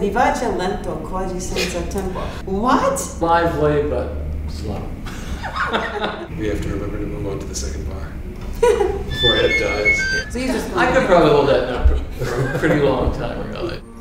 vivace lento, quasi senza tempo. What? Lively, but slow. We have to remember to move on to the second bar before Ed dies. So you just I could probably hold that note for a pretty long time, really.